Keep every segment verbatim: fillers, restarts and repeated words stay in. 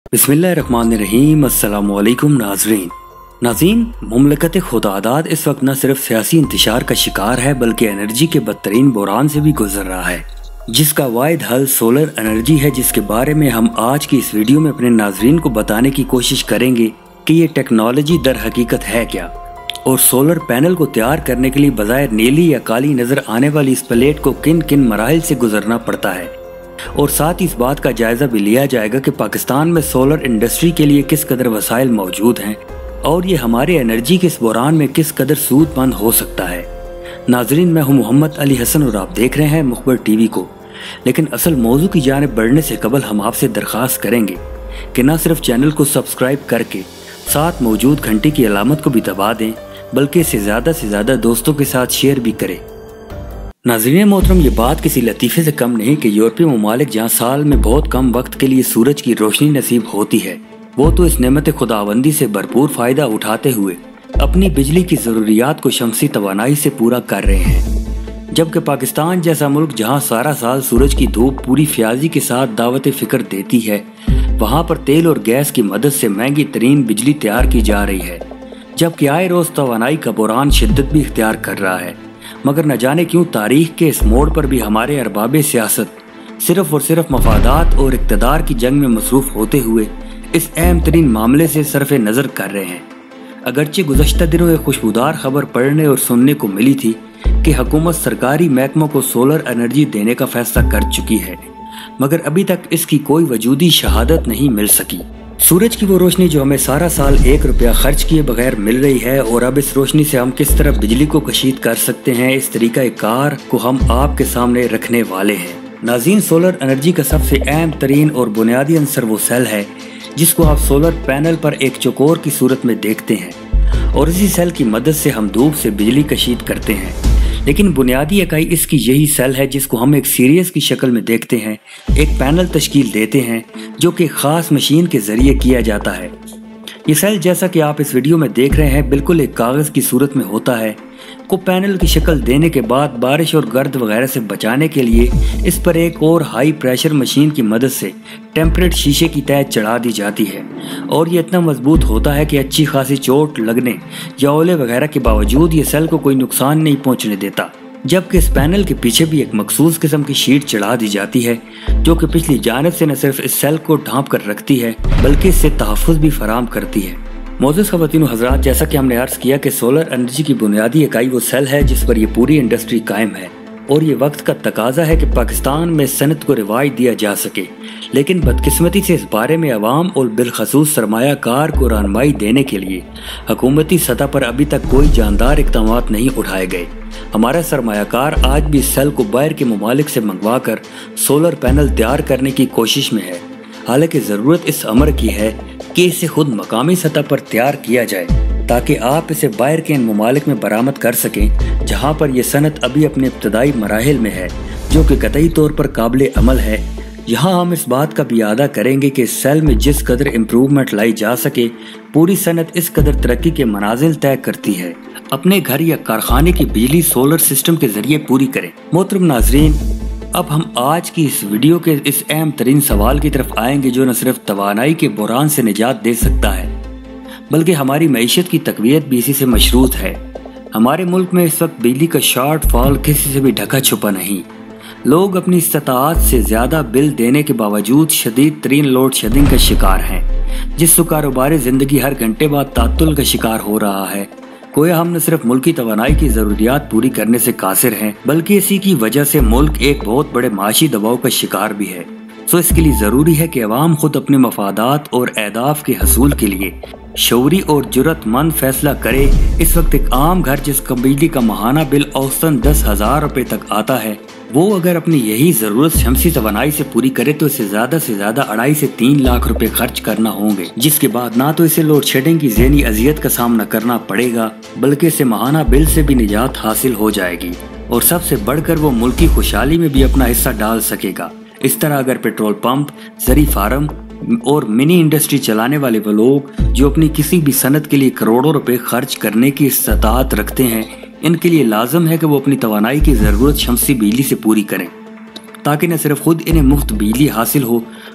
बिस्मिल्लाहिर्रहमानिर्रहीम। अस्सलामुअलैकुम नाज़रीन। नाज़रीन, मुमलकत खुदादाद इस वक्त न सिर्फ सियासी इंतशार का शिकार है बल्कि एनर्जी के बदतरीन बहरान से भी गुजर रहा है, जिसका वाहिद हल सोलर एनर्जी है, जिसके बारे में हम आज की इस वीडियो में अपने नाज़रीन को बताने की कोशिश करेंगे कि ये टेक्नोलॉजी दर हकीकत है क्या, और सोलर पैनल को तैयार करने के लिए बजाय नीली या काली नजर आने वाली इस प्लेट को किन किन मराहिल से गुजरना पड़ता है, और साथ ही इस बात का जायजा भी लिया जाएगा कि पाकिस्तान में सोलर इंडस्ट्री के लिए किस कदर वसाइल मौजूद हैं और ये हमारे एनर्जी के इस बहरान में किस कदर सूदमंद हो सकता है। नाजरीन, मैं हूं मोहम्मद अली हसन और आप देख रहे हैं मुखबर टीवी को। लेकिन असल मौजू की जानिब बढ़ने से कबल हम आपसे दरख्वास्त करेंगे कि न सिर्फ चैनल को सब्सक्राइब करके साथ मौजूद घंटी की अलामत को भी दबा दें, बल्कि इसे ज्यादा से ज्यादा दोस्तों के साथ शेयर भी करें। नाज़रीन मोहतरम, ये बात किसी लतीफ़े से कम नहीं कि यूरोपीय ममालिक जहाँ साल में बहुत कम वक्त के लिए सूरज की रोशनी नसीब होती है, वो तो इस नेमत खुदाबंदी से भरपूर फायदा उठाते हुए अपनी बिजली की जरूरियात को शमसी तवानाई से पूरा कर रहे हैं, जबकि पाकिस्तान जैसा मुल्क जहाँ सारा साल सूरज की धूप पूरी फ्याजी के साथ दावत फिक्र देती है, वहाँ पर तेल और गैस की मदद से महंगी तरीन बिजली तैयार की जा रही है, जबकि आए रोज तवानाई का बहरान शिद्दत भी इख्तियार कर रहा है। मगर न जाने क्यों तारीख के इस मोड़ पर भी हमारे अरबाबे सियासत सिर्फ और सिर्फ मफादात और इक़्तिदार की जंग में मसरूफ होते हुए इस अहम तरीन मामले से सरफ नज़र कर रहे हैं। अगरचे गुज़श्ता दिनों एक खुशबूदार खबर पढ़ने और सुनने को मिली थी कि हुकूमत सरकारी महकमों को सोलर एनर्जी देने का फैसला कर चुकी है, मगर अभी तक इसकी कोई वजूदी शहादत नहीं मिल सकी। सूरज की वो रोशनी जो हमें सारा साल एक रुपया खर्च किए बगैर मिल रही है, और अब इस रोशनी से हम किस तरह बिजली को कशीद कर सकते हैं, इस तरीका कार को हम आपके सामने रखने वाले हैं। नाज़रीन, सोलर एनर्जी का सबसे अहम तरीन और बुनियादी अंसर वो सेल है जिसको आप सोलर पैनल पर एक चौकोर की सूरत में देखते हैं, और इसी सेल की मदद से हम धूप से बिजली कशीद करते हैं। लेकिन बुनियादी इकाई इसकी यही सेल है जिसको हम एक सीरीज की शक्ल में देखते हैं, एक पैनल तश्कील देते हैं जो कि खास मशीन के जरिए किया जाता है। ये सेल, जैसा कि आप इस वीडियो में देख रहे हैं, बिल्कुल एक कागज की सूरत में होता है, को पैनल की शक्ल देने के बाद बारिश और गर्द वगैरह से बचाने के लिए इस पर एक और हाई प्रेशर मशीन की मदद से टेम्परेट शीशे की तह चढ़ा दी जाती है, और ये इतना मजबूत होता है कि अच्छी खासी चोट लगने या ओले वगैरह के बावजूद ये सेल को कोई नुकसान नहीं पहुंचने देता। जबकि इस पैनल के पीछे भी एक मखसूस किस्म की शीट चढ़ा दी जाती है जो कि पिछली जानिब से न सिर्फ इस सेल को ढांप कर रखती है बल्कि इससे तहफ़्फ़ुज़ भी फराहम करती है। मोअज़्ज़िज़ ख़वातीन व हज़रात, जैसा कि हमने अर्ज़ किया कि सोलर एनर्जी की बुनियादी इकाई वो सेल है जिस पर यह पूरी इंडस्ट्री कायम है, और ये वक्त का तकाजा है कि पाकिस्तान में सनत को रिवाज दिया जा सके। लेकिन बदकिस्मती से इस बारे में अवाम और बिलखसूस सरमायाकार को रहनुमाई देने के लिए हुकूमती सतह पर अभी तक कोई जानदार इक़दाम नहीं उठाए गए। हमारा सरमायाकार आज भी इस सेल को बाहर के ममालिक से मंगवा कर सोलर पैनल तैयार करने की कोशिश में है, हालांकि ज़रूरत इस अमर की है कि इसे खुद मकामी सतह पर तैयार किया जाए ताकि आप इसे बाहर के इन ममालिक में बरामद कर सकें जहां पर यह सनत अभी अपने इब्तदाई मराहिल में है, जो कि कतई तौर पर काबिल अमल है। यहाँ हम इस बात का भी अदा करेंगे कि इस सेल में जिस कदर इम्प्रूवमेंट लाई जा सके, पूरी सनत इस कदर तरक्की के मनाजिल तय करती है। अपने घर या कारखाने की बिजली सोलर सिस्टम के जरिए पूरी करें। मोहतरम नाजरीन, अब हम आज की इस वीडियो के इस अहम तरीन सवाल की तरफ आएंगे जो न सिर्फ तवानाई के बहरान से निजात दे सकता है बल्कि हमारी मईशत की तकवीत भी इसी से मशरूत है। हमारे मुल्क में इस वक्त बिजली का शॉर्ट फॉल किसी से भी ढका छुपा नहीं। लोग अपनी इस्ताअत से ज्यादा बिल देने के बावजूद शदीद तरीन लोड शेडिंग का शिकार हैं, जिससे कारोबारी जिंदगी हर घंटे बाद तातुल का शिकार हो रहा है। गोया हम न सिर्फ मुल्की तवानाई की जरूरियात पूरी करने से कासिर हैं बल्कि इसी की वजह से मुल्क एक बहुत बड़े माशी दबाव का शिकार भी है। सो इसके लिए जरूरी है कि अवाम खुद अपने मफादात और अहदाफ के हसूल के लिए शौरी और जुर्रतमंद फैसला करे। इस वक्त एक आम घर जिसका बिजली का माहाना बिल औसतन दस हजार रुपए तक आता है, वो अगर अपनी यही जरूरत शमसी तवानाई से पूरी करे तो इसे ज्यादा से ज्यादा अढ़ाई से तीन लाख रुपए खर्च करना होंगे, जिसके बाद ना तो इसे लोड शेडिंग की ज़हनी अजियत का सामना करना पड़ेगा बल्कि इसे माहाना बिल से भी निजात हासिल हो जाएगी, और सबसे बढ़कर वो मुल्की खुशहाली में भी अपना हिस्सा डाल सकेगा। इस तरह अगर पेट्रोल पंप, जरी फार्म और मिनी इंडस्ट्री चलाने वाले वो लोग जो अपनी किसी भी सनत के लिए करोड़ों रुपए खर्च करने की इस्ताअत रखते हैं, इनके लिए लाजम है कि वो अपनी तवानाई की ज़रूरत शमसी बिजली से पूरी करें, ताकि न सिर्फ खुद इन्हें मुफ्त बिजली हासिल हो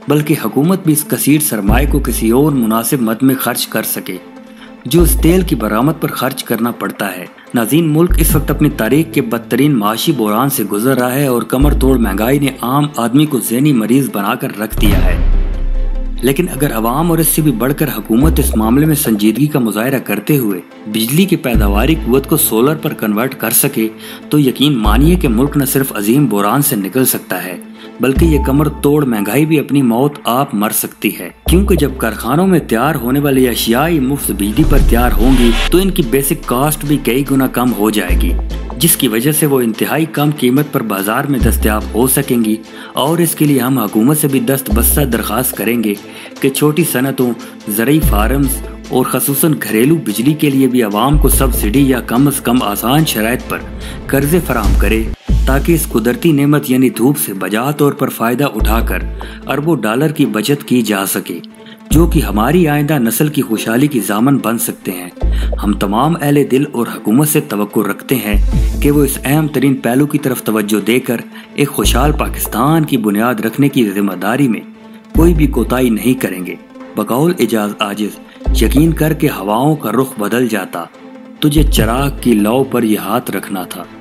बल्कि हुकूमत भी इस कसीर सरमाए को किसी और मुनासिब मद में खर्च कर सके जो इस तेल की बरामद पर खर्च करना पड़ता है। नाज़रीन, मुल्क इस वक्त अपनी तारीख के बदतरीन माशी बहरान से गुजर रहा है और कमर तोड़ महंगाई ने आम आदमी को ज़हनी मरीज बनाकर रख दिया है। लेकिन अगर अवाम और इससे भी बढ़कर हुकूमत इस मामले में संजीदगी का मुजाहरा करते हुए बिजली की पैदावारी कुव्वत को सोलर पर कन्वर्ट कर सके तो यकीन मानिए कि मुल्क न सिर्फ अजीम बहरान से निकल सकता है बल्कि ये कमर तोड़ महंगाई भी अपनी मौत आप मर सकती है। क्योंकि जब कारखानों में तैयार होने वाली अशिया मुफ्त बिजली पर तैयार होंगी तो इनकी बेसिक कॉस्ट भी कई गुना कम हो जाएगी, जिसकी वजह से वो इंतहाई कम कीमत पर बाजार में दस्तयाब हो सकेंगी। और इसके लिए हम हुकूमत से भी दस्त बस्ता दरख्वास्त करेंगे कि छोटी सनतों, ज़रई फार्म्स और खसूसन घरेलू बिजली के लिए भी आवाम को सब्सिडी या कम अज कम आसान शराइत पर कर्जे फराहम करे ताकि इस कुदरती नेमत यानी धूप से बजा तौर पर फायदा उठाकर अरबों डॉलर की बचत की जा सके, जो कि हमारी आइंदा नस्ल की खुशहाली की जामन बन सकते हैं। हम तमाम अहले दिल और हुकूमत से तवक्को रखते हैं कि वो इस अहम तरीन पहलू की तरफ तवज्जो देकर एक खुशहाल पाकिस्तान की बुनियाद रखने की जिम्मेदारी में कोई भी कोताही नहीं करेंगे। बकौल एजाज आजिज, यकीन कर के हवाओं का रुख बदल जाता, तुझे चराग की लौ पर यह हाथ रखना था।